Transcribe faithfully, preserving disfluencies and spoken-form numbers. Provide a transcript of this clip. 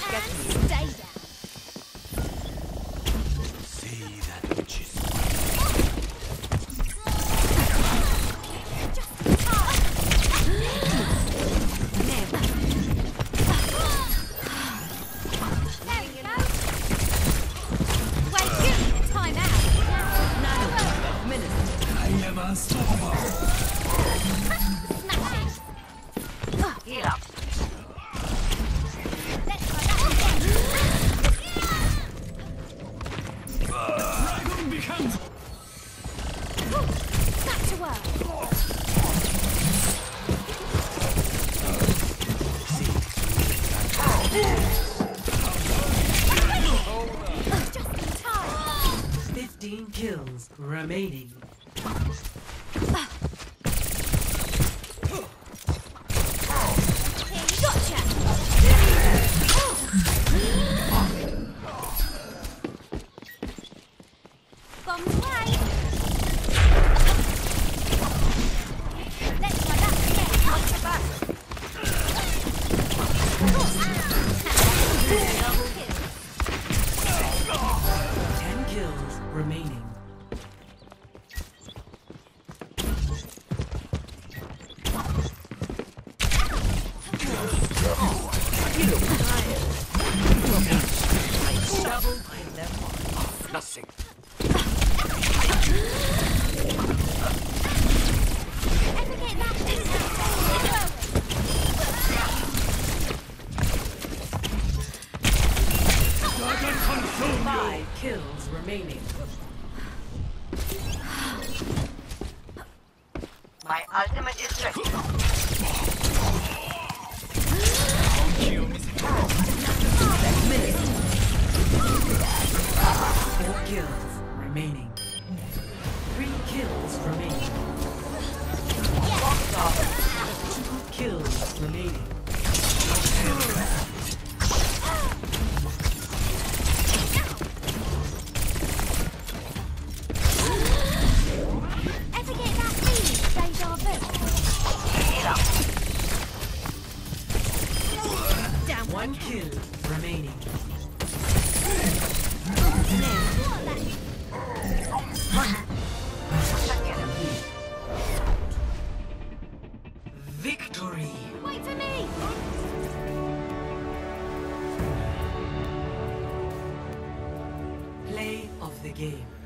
Get me. Stay down. See that which is unstoppable. Heal up. Dragon becomes. Back to work. Just in time. Fifteen kills remaining. Ten kills remaining. Double behind them. Nothing. Five kills remaining. My ultimate is ready. Four kills remaining. Three kills remaining. Two kills remaining. Ever get that feeling, deja vu? Down One kill remaining. Victory! Wait for me! Play of the game.